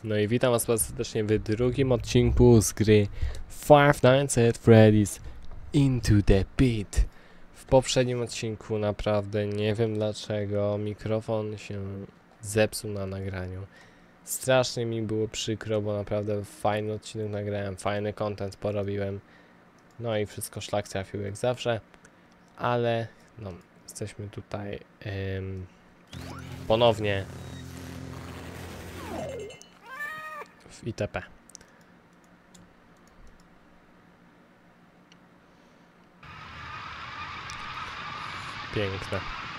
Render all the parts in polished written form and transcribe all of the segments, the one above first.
No i witam was bardzo serdecznie w drugim odcinku z gry Five Nights at Freddy's Into the Pit. W poprzednim odcinku naprawdę nie wiem dlaczego mikrofon się zepsuł na nagraniu. Strasznie mi było przykro, bo naprawdę fajny odcinek nagrałem, fajny content porobiłem. No i wszystko szlak trafił jak zawsze, ale no jesteśmy tutaj ponownie w ITP. Piękne.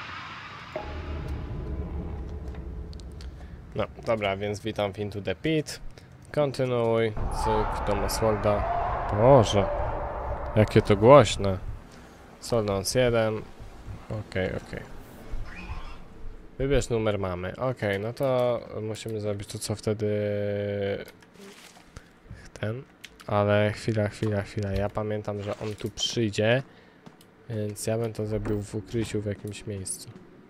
No, dobra, więc witam w Into the Pit. Kontynuuj. Cyk, do Oswalda. Boże, jakie to głośne. Solnąc 1. Okej. Wybierz numer mamy. Okej, no to musimy zrobić to, co wtedy... ten. Ale chwila. Ja pamiętam, że on tu przyjdzie. Więc ja bym to zrobił w ukryciu w jakimś miejscu.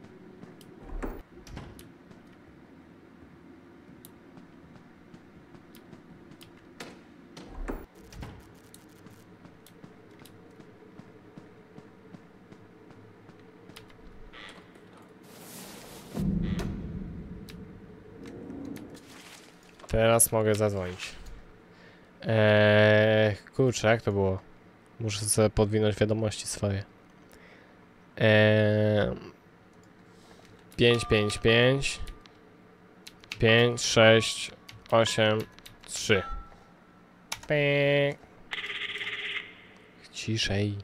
Teraz mogę zadzwonić. Kurczę, jak to było? Muszę sobie podwinąć wiadomości swoje. 555 5 6 8 3. Ciszej.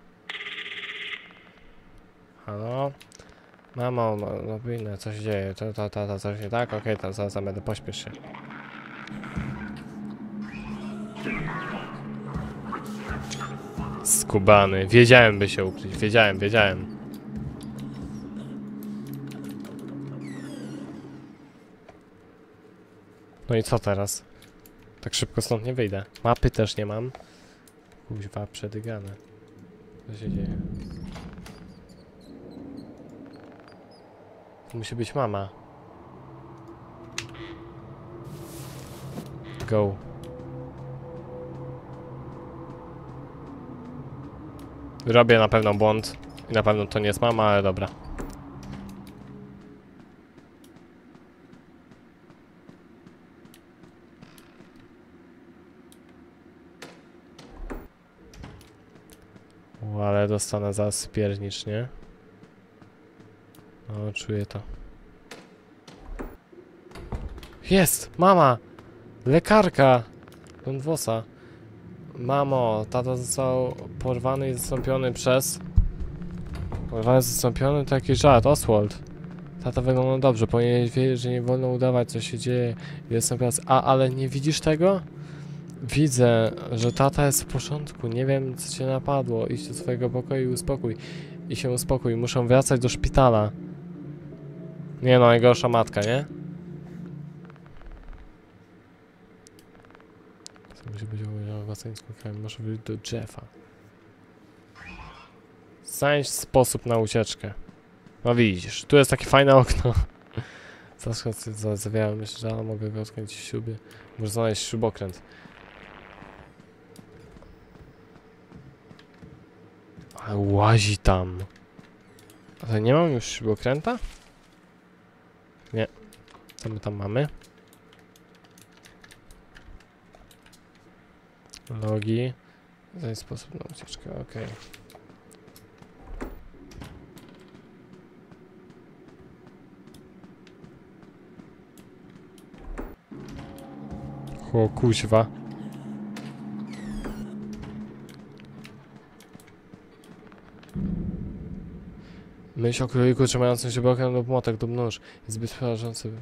Halo? Mamo, no winne, co się dzieje? Coś nie tak? Okej, to zaraz będę, pośpiesz się. Skubany. Wiedziałem, by się ukryć. Wiedziałem. No i co teraz? Tak szybko stąd nie wyjdę. Mapy też nie mam. Kuźwa, przedygane. Co się dzieje? To musi być mama. Go. Robię na pewno błąd. I na pewno to nie jest mama, ale dobra. O, ale dostanę zaraz piernicznie. O, czuję to. Jest! Mama! Lekarka! Don Włosa. Mamo, tata został porwany i zastąpiony przez... Porwany, zastąpiony to jakiś żart, Oswald. Tata wygląda dobrze, powinieneś wiedzieć, że nie wolno udawać, co się dzieje. Jestem teraz... ale nie widzisz tego? Widzę, że tata jest w porządku, nie wiem, co cię napadło. Idź do swojego pokoju i uspokój. I się uspokój, muszą wracać do szpitala. Nie no, najgorsza matka, nie? Musi być o własnego kraju, może wyjść do Jeffa. Znajdź sposób na ucieczkę. No widzisz, tu jest takie fajne okno. Zawsze zawiałem, myślę, że mogę go odkręcić w śrubie. Muszę znaleźć śrubokręt. Ale łazi tam. Ale nie mam już śrubokręta? Nie. Co my tam mamy? Logi. Znajdź sposób na ucieczkę, okej. O kuźwa. Myśl o króliku trzymającym się bokiem lub młotek lub nóż jest zbyt przerażający.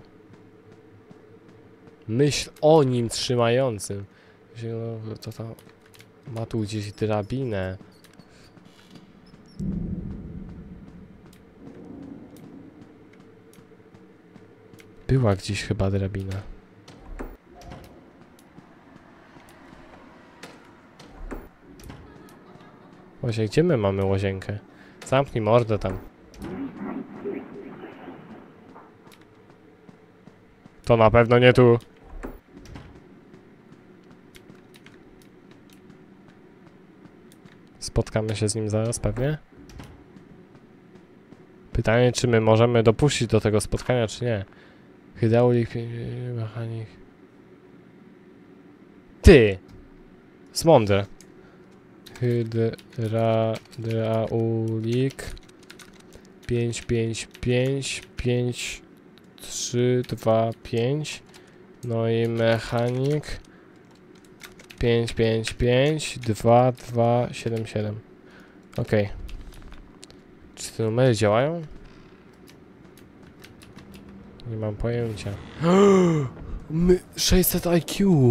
Myśl o nim trzymającym. To tam ma tu gdzieś drabinę. Była gdzieś chyba drabina. Właśnie, gdzie my mamy łazienkę? Zamknij mordę tam. To na pewno nie tu. spotkamy się z nim zaraz pewnie. Pytanie, czy my możemy dopuścić do tego spotkania, czy nie. Hydraulik, mechanik. Ty! Smądrę. Hydraulik 5, 5, 5, 5, 3, 2, 5. No i mechanik 5, 5, 5, 2, 2, 7, 7. Okej. Czy te numery działają? Nie mam pojęcia. 600 IQ!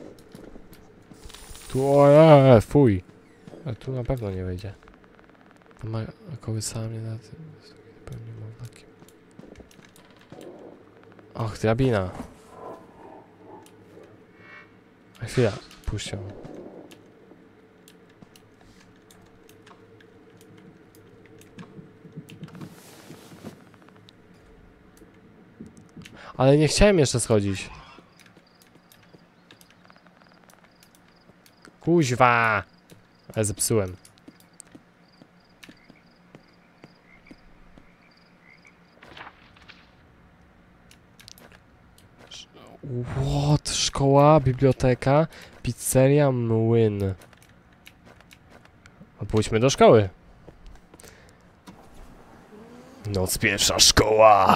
Tu, fuj. A tu na pewno nie wejdzie. Ma kołysała mnie na tym. Pewnie mam takie. Och, drabina. A chwila, puść ją. Ale nie chciałem jeszcze schodzić. Kuźwa! Ale zepsułem. What? Szkoła, biblioteka, pizzeria, młyn. No, pójdźmy do szkoły. Noc pierwsza, szkoła!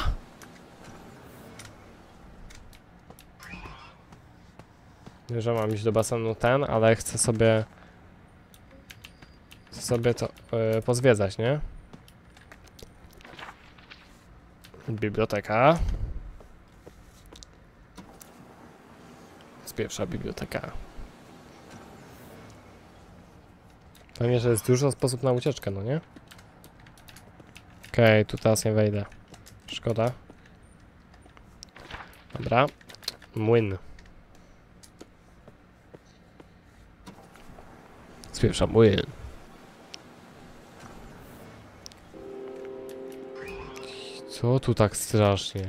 Nie, że mam iść do basenu ten, ale chcę sobie to pozwiedzać, nie? Biblioteka. Pierwsza biblioteka. Fajnie, że jest dużo sposób na ucieczkę, no nie? Okej, tu teraz nie wejdę. Szkoda. Dobra. Młyn. Pierwsza młyn. Co tu tak strasznie?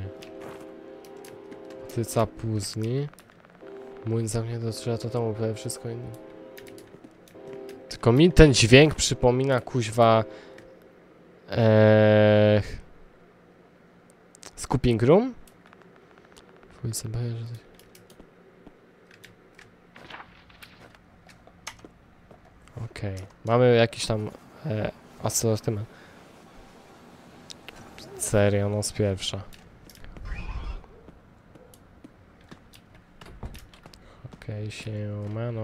Tyca później. Młyn zamknięty do 3 lata temu, prawie wszystko inne. Tylko mi ten dźwięk przypomina kuźwa... Scooping Room? Okej. Mamy jakiś tam... asortyment. Serio, noc pierwsza. Okej, siemano.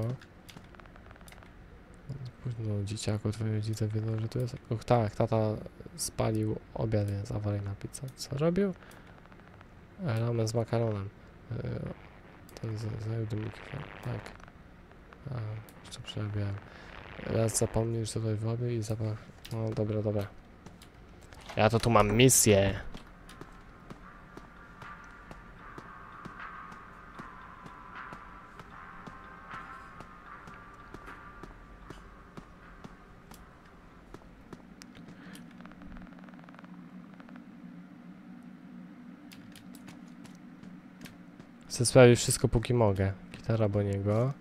No, dzieciaku, twoje rodzice wiedzą, że tu jest... Och, tak, tata spalił obiad, więc awaryjna pizza. Co robił? Ramen z makaronem. Ten zajął dymniki, tak. A, jeszcze przerabiałem. Raz zapomnisz tutaj wody i zapach... No, dobra, dobra. Ja to tu mam misję. Chcę sprawić wszystko póki mogę. Gitara Boniego.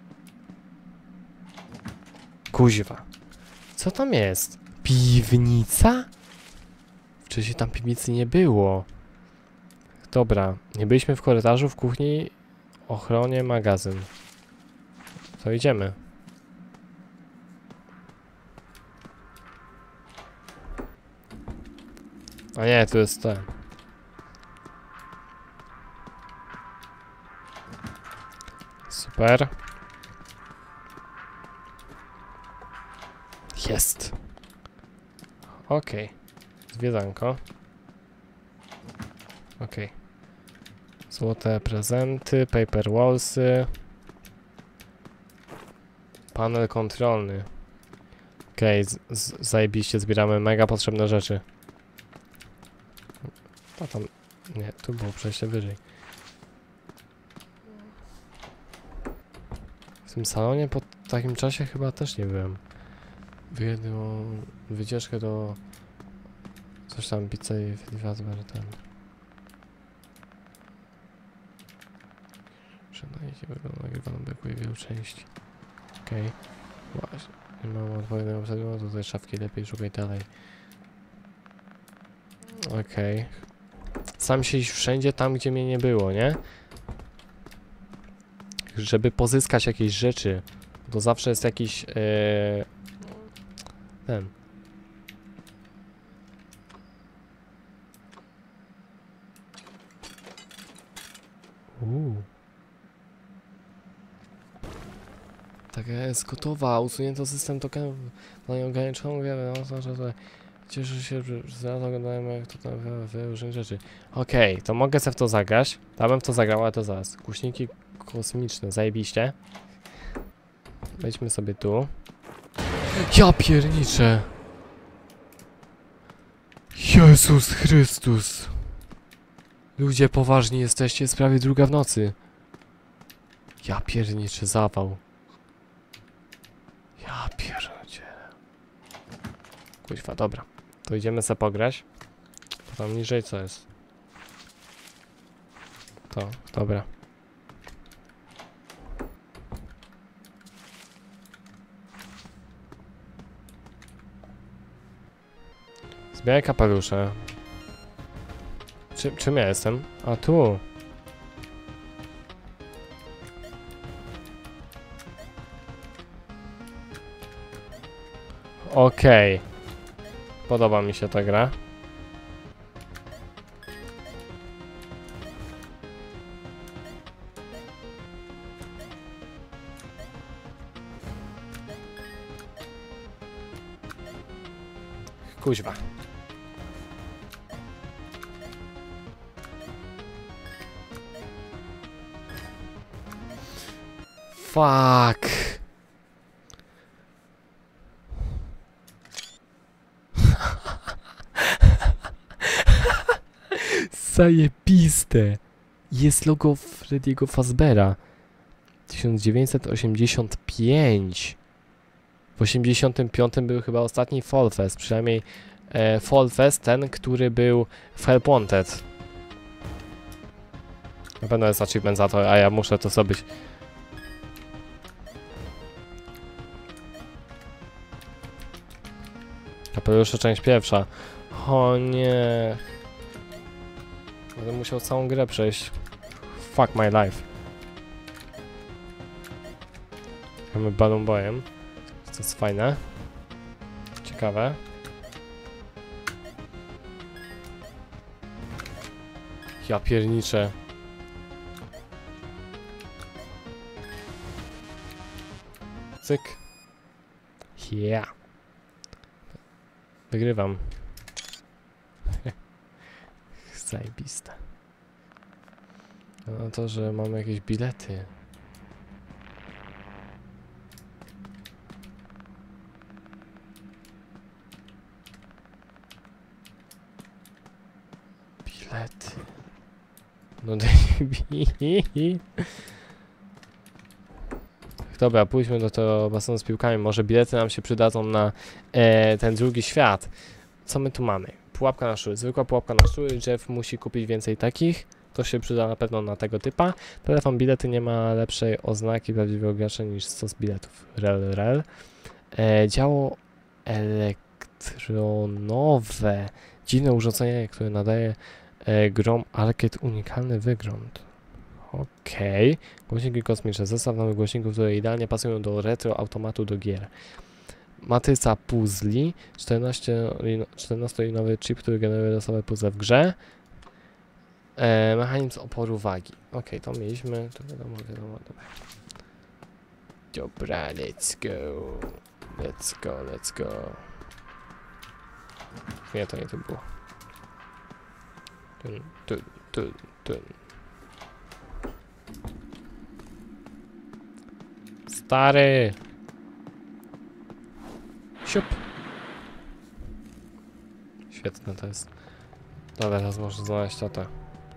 Kuźwa. Co tam jest? Piwnica? Wcześniej tam piwnicy nie było. Dobra, nie byliśmy w korytarzu, w kuchni, ochronie, magazyn. To idziemy. A nie, tu jest ten. Super. Jest. Okej. Zwiedzanko. Okej. Złote prezenty, paper wallsy. Panel kontrolny. Okej, zajebiście zbieramy mega potrzebne rzeczy. A tam... Nie, tu było przejście wyżej. W tym salonie po takim czasie chyba też nie byłem. Wyjedną wycieczkę do... Coś tam, pizzerii, Fazbear, ten... Przynajmniej wygląda nagrywaną, brakuje wielu części. Okej. Właśnie. Nie mam odpowiedniego przedmiotu, tutaj szafki lepiej szukaj dalej. Okej. Sam się iść wszędzie tam, gdzie mnie nie było, nie? Żeby pozyskać jakieś rzeczy. To zawsze jest jakiś... ten... Tak jest gotowa, usunięto system tokenu na nieograniczoną wiarę, no to, że cieszę się, że zaraz oglądałem jak to tam różne rzeczy. Okej, to mogę sobie w to zagrać. Ja bym w to zagrał, ale to zaraz. Głośniki kosmiczne, zajebiście. Wejdźmy sobie tu. Ja pierniczę! Jezus Chrystus! Ludzie, poważni jesteście, jest prawie 2 w nocy. Ja pierniczę, zawał. Ja pierdzielę. Kuźwa, dobra. To idziemy sobie pograć. To tam niżej co jest? To, dobra. Zbieraj kapelusze. Czym ja jestem? A tu. Okej. Podoba mi się ta gra. Kuźwa. Fuck. Zajebiste. Jest logo Freddy'ego Fazbeara. 1985. W 85 był chyba ostatni Fall Fest. Przynajmniej Fall Fest, ten, który był w Help Wanted. Na pewno jest achievement za to, a ja muszę to zrobić. Kapelusze część pierwsza. O nie. Będę musiał całą grę przejść. Fuck my life. Mamy Balloon Boyem. To jest fajne. Ciekawe. Ja pierniczę. Cyk. Yeah. Wygrywam. Zajebiste. No to, że mamy jakieś bilety. Bilety. No dobra, pójdźmy do tego basenu z piłkami. Może bilety nam się przydadzą na ten drugi świat. Co my tu mamy? Pułapka na szczury. Zwykła pułapka na szczury. Jeff musi kupić więcej takich. To się przyda na pewno na tego typa. Telefon bilety nie ma lepszej oznaki prawdziwego gracza niż stos biletów. Rel. Działo elektronowe. Dziwne urządzenie, które nadaje grom arcade unikalny wygląd. Okej. Głośniki kosmiczne. Zestaw nowych głośników, które idealnie pasują do retro automatu do gier. Matryca puzli. 14-linowy chip, który generuje losowe puzzle w grze. Mechanizm oporu wagi. Okej, to mieliśmy. To wiadomo. Dobra, let's go. Nie, to nie to było. Tun. Stary! Siup! Świetne to jest. Dobra, teraz muszę znaleźć tatę.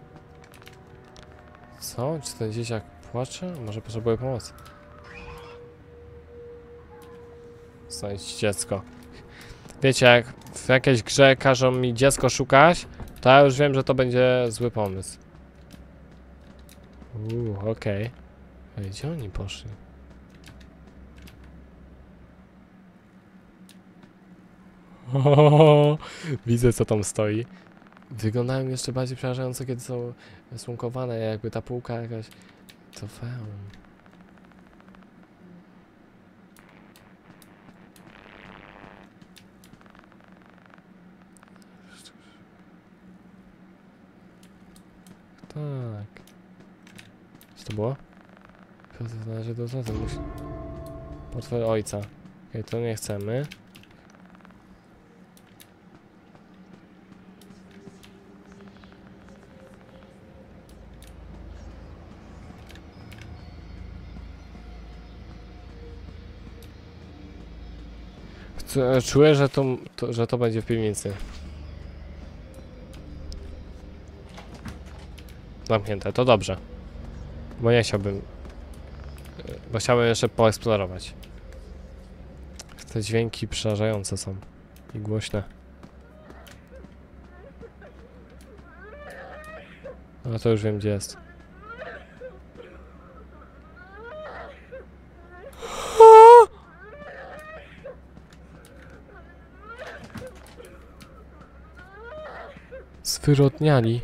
Co? Czy ten dzieciak płacze? Może potrzebuje pomocy? Znajdź dziecko. Wiecie, jak w jakiejś grze każą mi dziecko szukać, to ja już wiem, że to będzie zły pomysł. Okej. Ej, gdzie oni poszli? O, widzę, co tam stoi. Wyglądają jeszcze bardziej przerażająco, kiedy są słonkowane, jakby ta półka jakaś... To feum. Tak. Co to było? To należy do zatem. Portfel ojca. Okej, to nie chcemy. Czuję, że to będzie w piwnicy. Zamknięte, to dobrze. Bo nie chciałbym... Bo chciałbym jeszcze poeksplorować. Te dźwięki przerażające są. I głośne. No to już wiem, gdzie jest. Zwyrodniali.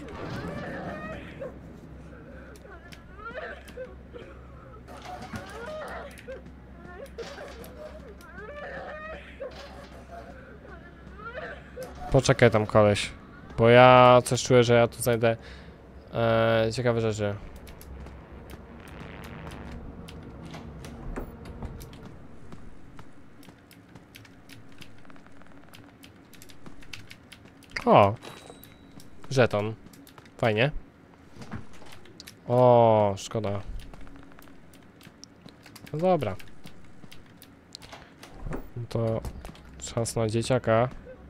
Poczekaj tam, koleś. Bo ja coś czuję, że ja tu znajdę ciekawe rzeczy. O! Żeton. Fajnie. O, szkoda. No dobra. No to czas na dzieciaka.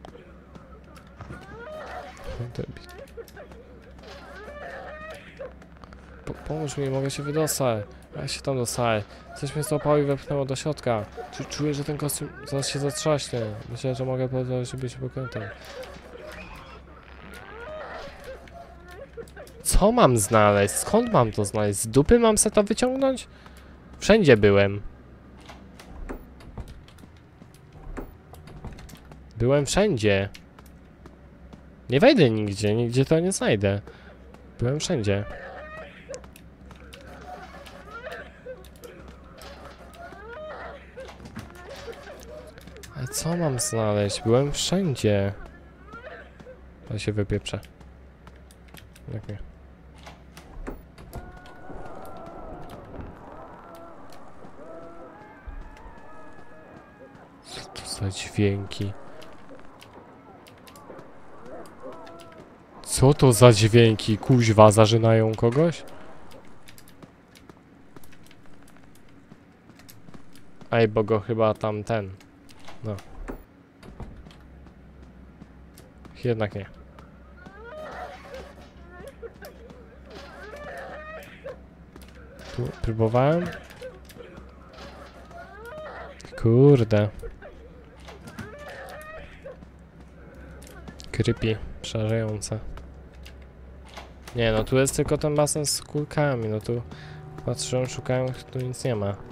Pomóż mi, mogę się wydostać. Ja się tam dostaję. Coś mnie złapało i wepchnęło do środka. Czuję, że ten kostium zaraz się zatrzaśnie. Myślę, że mogę powiedzieć, żeby się pokrętał. Co mam znaleźć? Skąd mam to znaleźć? Z dupy mam se to wyciągnąć? Wszędzie byłem. Byłem wszędzie. Nie wejdę nigdzie, nigdzie to nie znajdę. Byłem wszędzie. Ale co mam znaleźć? Byłem wszędzie. Ale się wypieprzę. Jak nie. Co to za dźwięki? Co to za dźwięki? Kuźwa, zażynają kogoś? Ej, bo go chyba tamten. No. Jednak nie. Tu próbowałem? Kurde. Creepy, przerażające. Nie, no tu jest tylko ten basen z kulkami, no tu patrzyłem, szukałem, tu nic nie ma.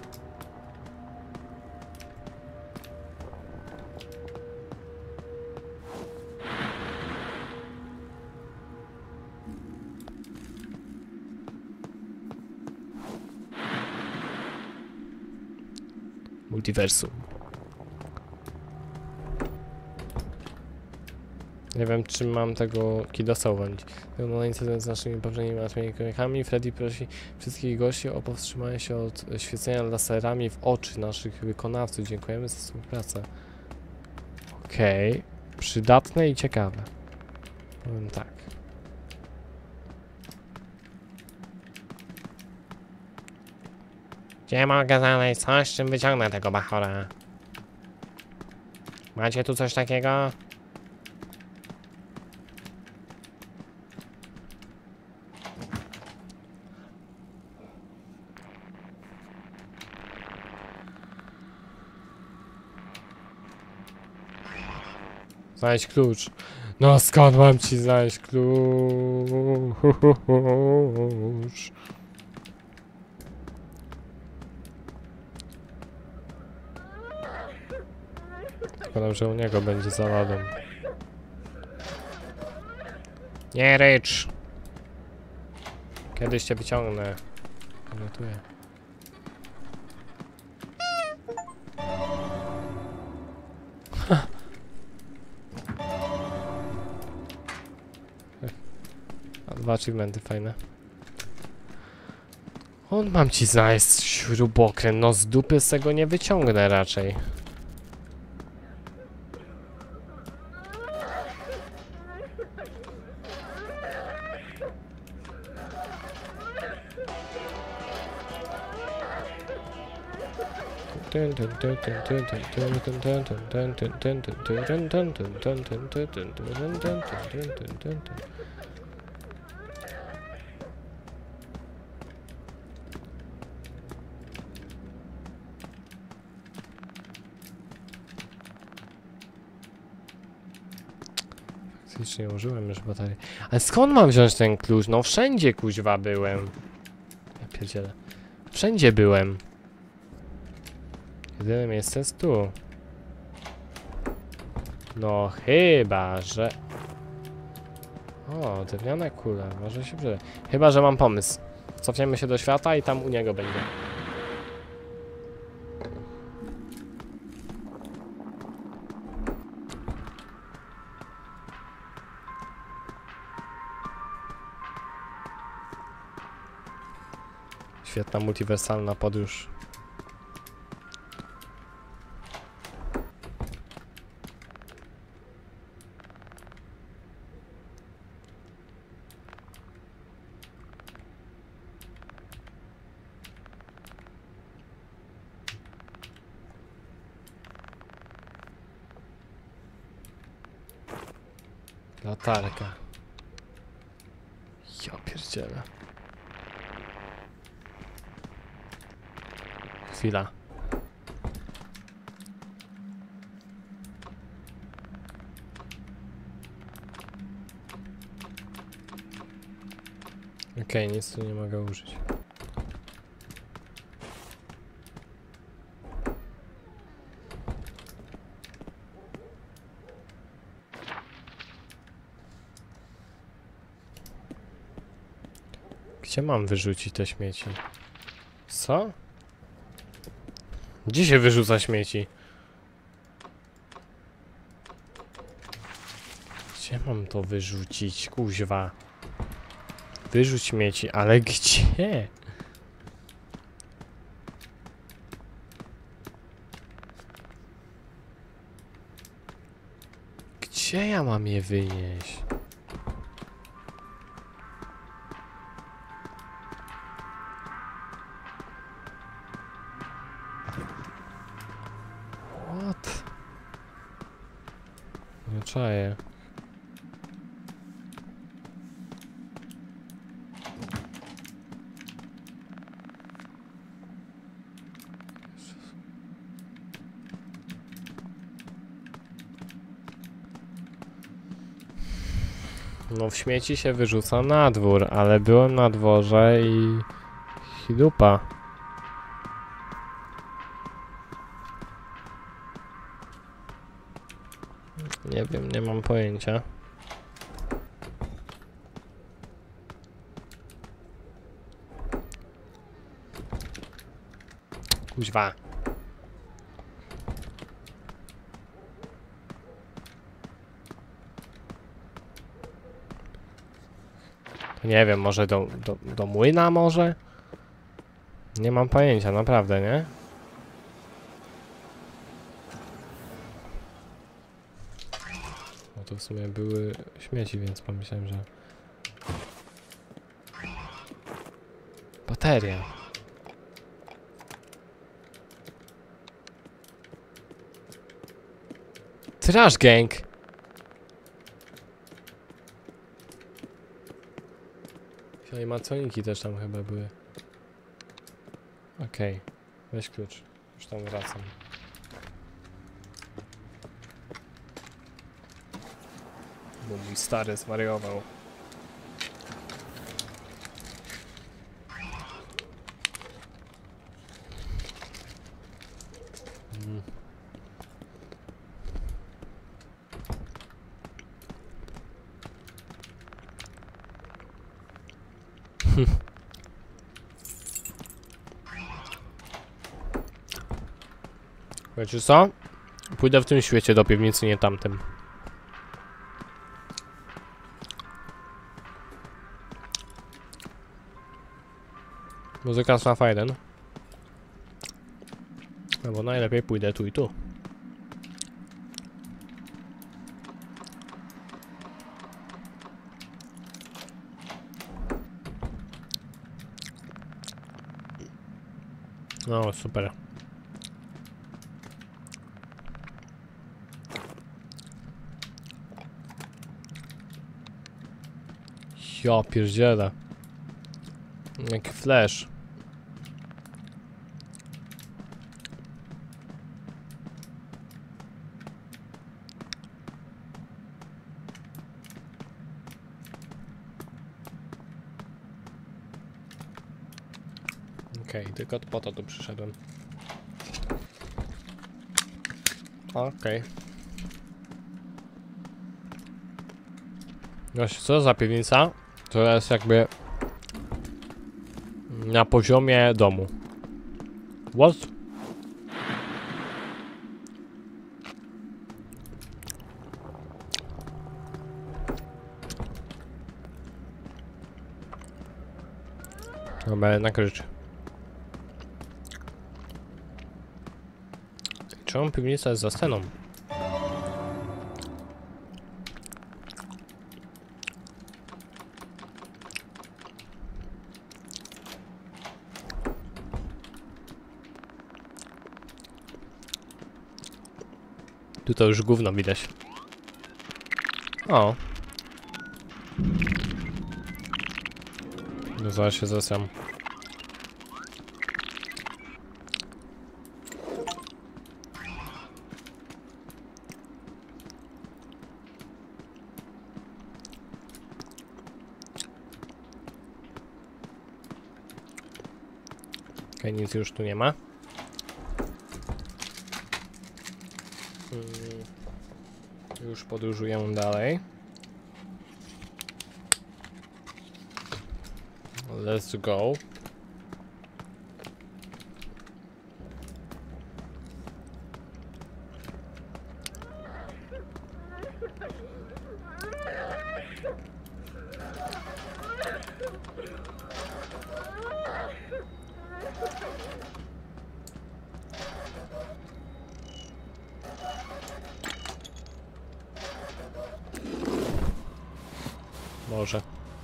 Multiversum. Nie wiem, czy mam tego Kidosa uwolnić. No incydent z naszymi poprzednimi matematynikami. Freddy prosi wszystkich gości o powstrzymanie się od świecenia laserami w oczy naszych wykonawców. Dziękujemy za współpracę. Okej. Przydatne i ciekawe. Powiem tak. Gdzie mogę znaleźć coś, czym wyciągnę tego bachora? Macie tu coś takiego? Znaleźć klucz. No skąd mam ci znaleźć klucz? Zakładam, że u niego będzie za ladą. Nie rycz! Kiedyś cię wyciągnę. Notuję. A 2 achievementy fajne. On mam ci znaleźć śrubokręt, no z dupy z tego nie wyciągnę raczej. Faktycznie użyłem już baterii. Ale skąd mam wziąć ten klucz? No wszędzie kuźwa byłem. Ja pierdzielę. Wszędzie byłem. Jedyne miejsce jest tu. No chyba, że... O, drewniane kule. Może się przyda. Chyba, że mam pomysł. Cofniemy się do świata i tam u niego będzie. Świetna multiwersalna podróż. Latarka. Ja pierdzielę. Chwila. Okej, nic tu nie mogę użyć. Gdzie mam wyrzucić te śmieci? Co? Gdzie się wyrzuca śmieci? Gdzie mam to wyrzucić, kuźwa? Wyrzuć śmieci, ale gdzie? Gdzie ja mam je wynieść? What? Nie czaję. No w śmieci się wyrzuca na dwór, ale byłem na dworze i dupa. Nie wiem, nie mam pojęcia. Kuźwa. Nie wiem, może do młyna może? Nie mam pojęcia, naprawdę, nie? No to w sumie były śmieci, więc pomyślałem, że... Bateria. Trash gang! Animaconiki też tam chyba były. Okej, weź klucz. Już tam wracam. Bo mój stary zwariował. Wiecie co? Pójdę w tym świecie do piwnicy, nie tamtym. Muzyka z F1. No bo najlepiej pójdę tu i tu. No super. Ja pierdzielę. Jaki flash. Okej, tylko po to tu przyszedłem. Okej. Właśnie, co za piwnica? To jest jakby na poziomie domu. What? Dobra, na kryczy. Czemu piwnica jest za sceną? Tu to już gówno widać. O. No zaraz się zasam. Okej, nic już tu nie ma. Już podróżuję dalej. Let's go. Może.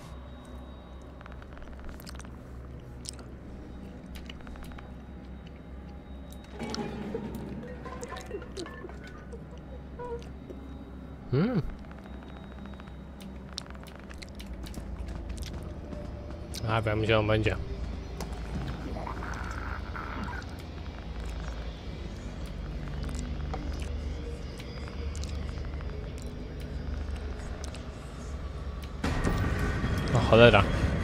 A wiem, gdzie on będzie. O cholera.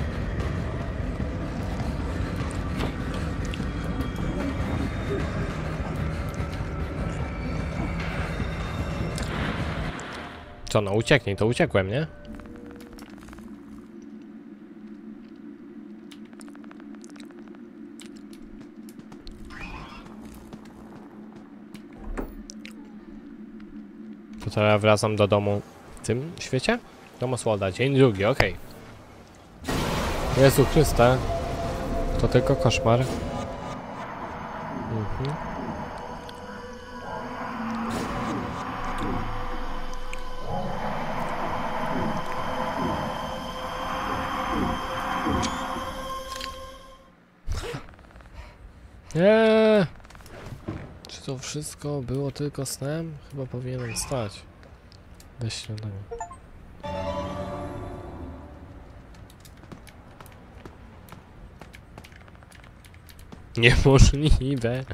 Co, no ucieknij, to uciekłem, nie? To teraz wracam do domu w tym świecie? Domu Słodda, dzień drugi, okej. Jezu Chryste. To tylko koszmar. Nie. Czy to wszystko było tylko snem? Chyba powinienem stać. Bez śniadania. Niemożliwe.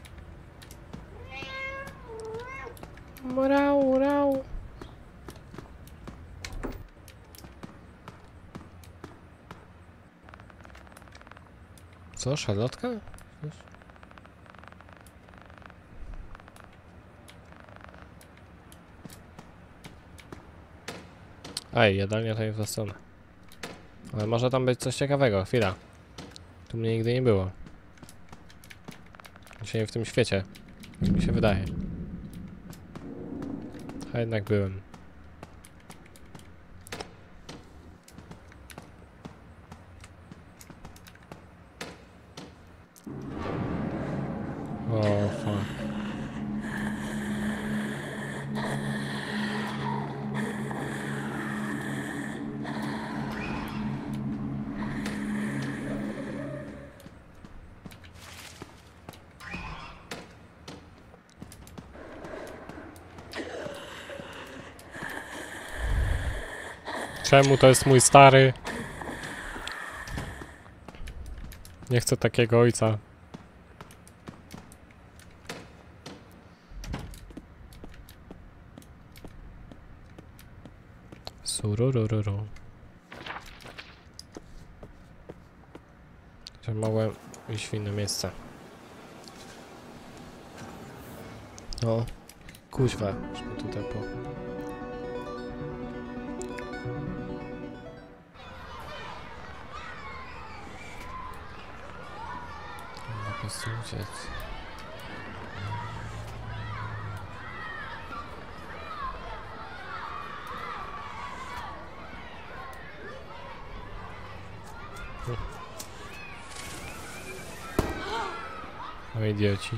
Mrał, rał. Co, szarlotka? Ej, jadalnia to jest w stronę. Ale może tam być coś ciekawego, chwila. Tu mnie nigdy nie było. Dzisiaj w tym świecie. Jak mi się wydaje. A jednak byłem. O, fuck. Czemu to jest mój stary? Nie chcę takiego ojca. Surururu. Mogłem iść w inne miejsce. O, kuźwa, żeby tutaj po... Po prostu uciec. O, idioci.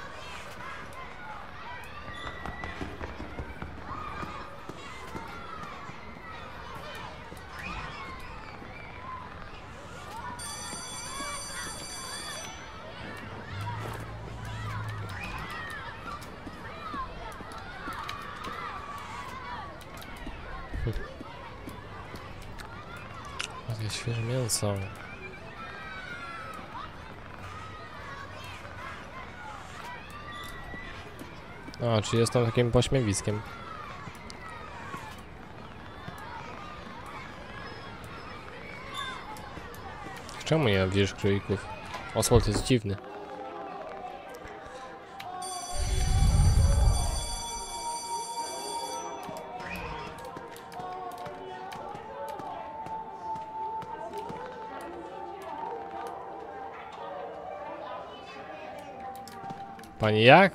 O, jest świeże mięso. A, czy jestem takim pośmiewiskiem. Czemu nie widzisz królików? Oswald jest dziwny. Pani jak?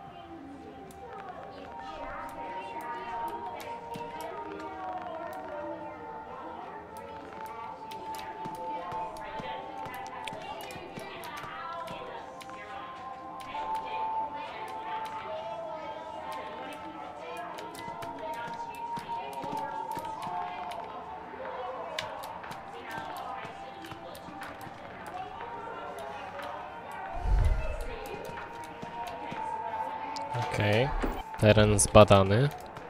Okej. Teren zbadany.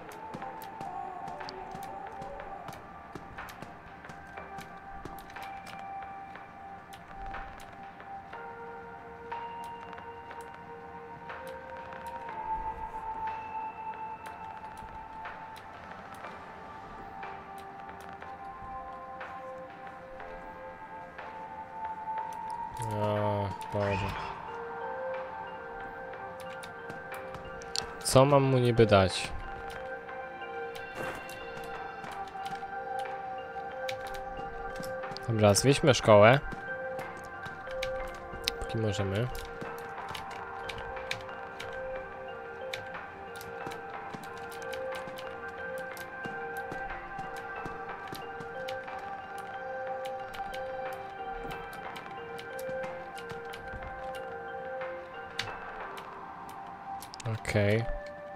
O, Boże. Co mam mu niby dać? Dobra, zwiedźmy szkołę. Póki możemy. Okej.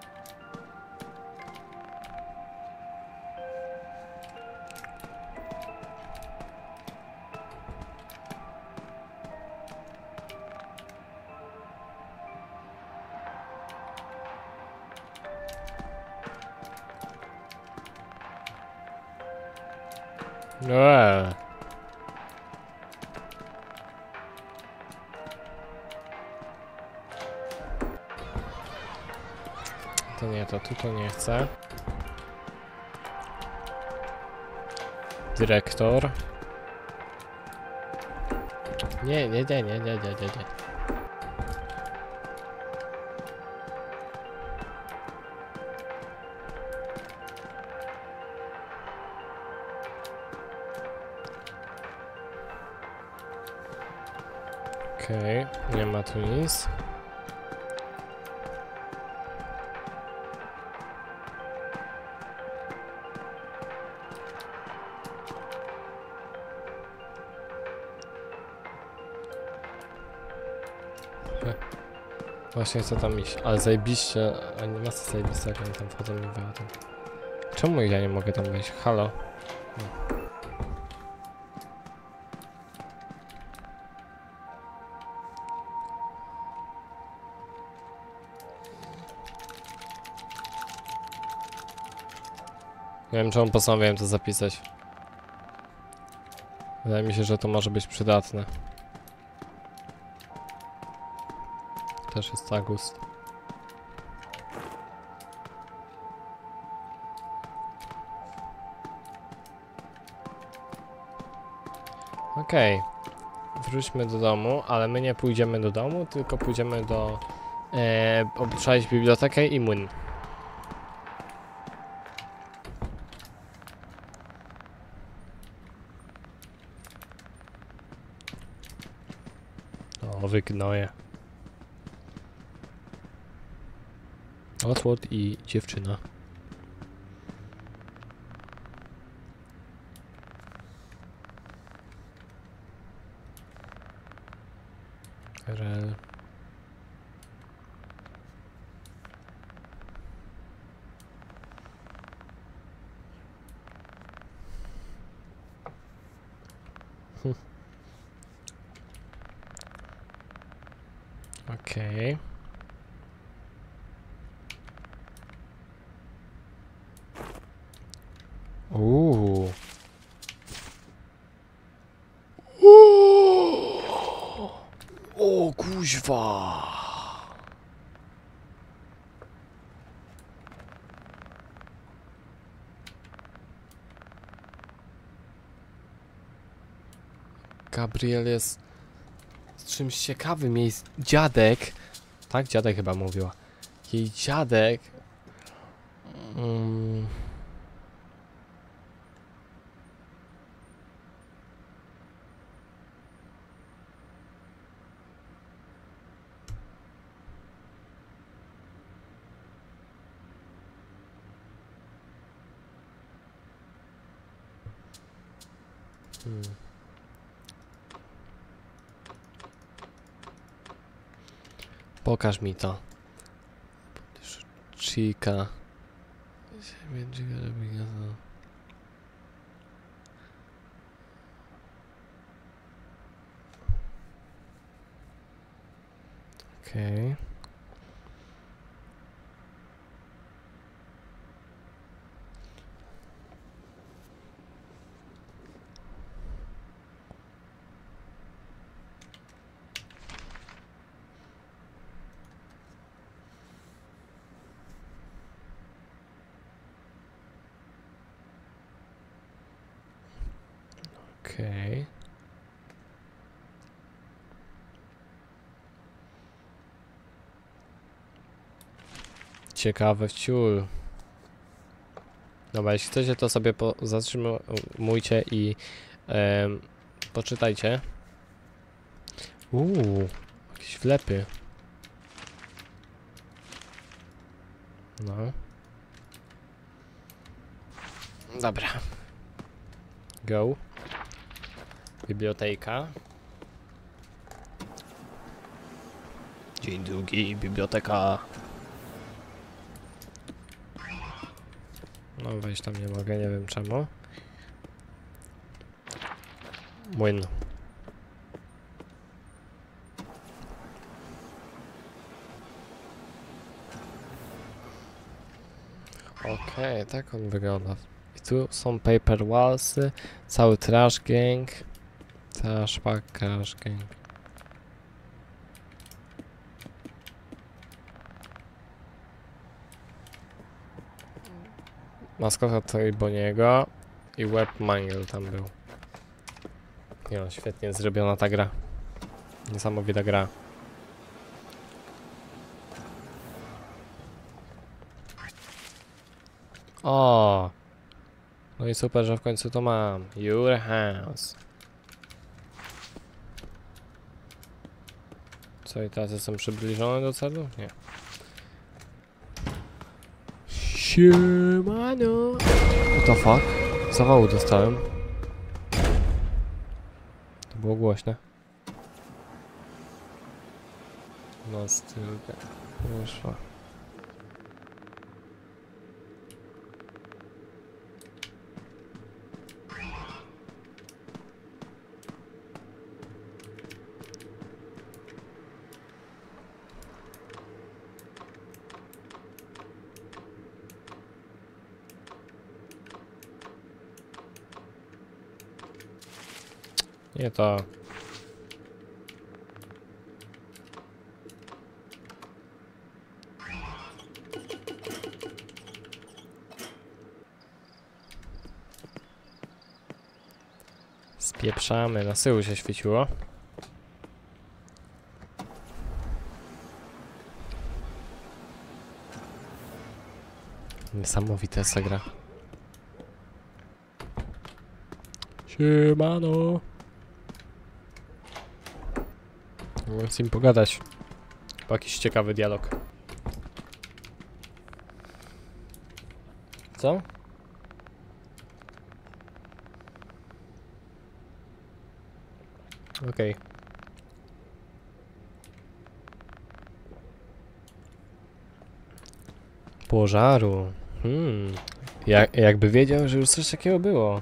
To nie, to tu to nie chcę. Dyrektor. Nie. Okej, nie ma tu nic. Właśnie chcę tam iść, ale zajebiście, animacja zajebista, jak oni tam wchodzą i wychodzą. Czemu ja nie mogę tam wejść? Halo? Nie wiem, czemu postanowiłem to zapisać. Wydaje mi się, że to może być przydatne. Też jest August. Okej. Wróćmy do domu, ale my nie pójdziemy do domu, tylko pójdziemy do... obszalić bibliotekę i młyn. O, wygnoję. Oswald i dziewczyna. Rel. Okej. Uuu. O kuźwa. Gabriel jest z czymś ciekawym. Jej dziadek, tak? Dziadek chyba mówiła. Jej dziadek Pokaż mi to. Chica. Okej. Okej. Ciekawe wciul. Dobra, jeśli chcecie, to sobie zatrzymujcie i poczytajcie. Jakieś wlepy. No. Dobra. Go. Biblioteka. Dzień długi, biblioteka. No wejść tam nie mogę, nie wiem czemu. Młyn. Okej, tak on wygląda. I tu są paper wallsy, cały trash gang. Trash gang. Maskota Toy Boniego i Web Manual tam był. Nie no, świetnie zrobiona ta gra. Niesamowita gra. O! No i super, że w końcu to mam. Your house. Co i teraz jestem przybliżony do celu? Nie. Siemano! What the fuck? Zawału dostałem. To było głośne. Na stylkę. Wyszła. Nie to. Spieprzamy, na syłu się świeciło. Niesamowita jest ta gra. Siemano. Mogę z nim pogadać. Bo jakiś ciekawy dialog. Co? Okej. Pożaru. Jakby wiedział, że już coś takiego było.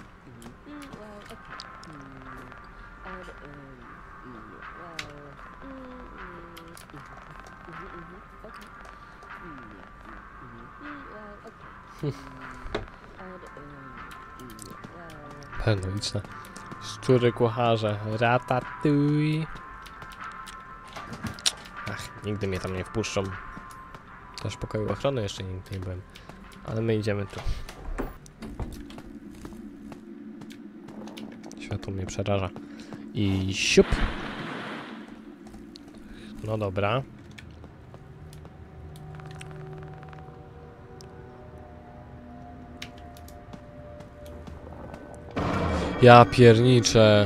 Pewno liczne. Szczury kucharze. Ratatuj. Ach, nigdy mnie tam nie wpuszczą. Też w pokoju ochrony jeszcze nigdy nie byłem. Ale my idziemy tu. Światło mnie przeraża. I siup. No dobra. Ja pierniczę.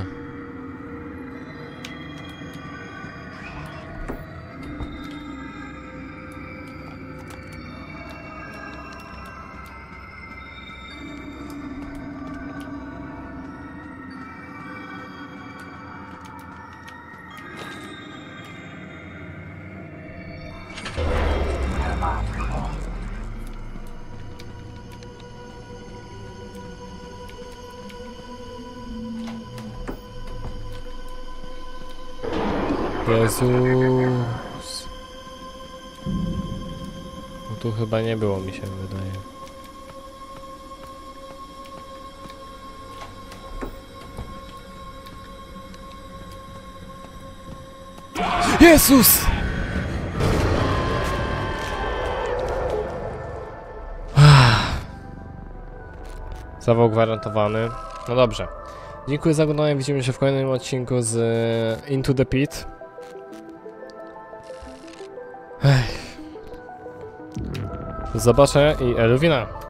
Jezus. No tu chyba nie było, mi się wydaje. Jezus! Zawał gwarantowany. No dobrze. Dziękuję za oglądanie. Widzimy się w kolejnym odcinku z Into the Pit. Zobaczę i Elwina.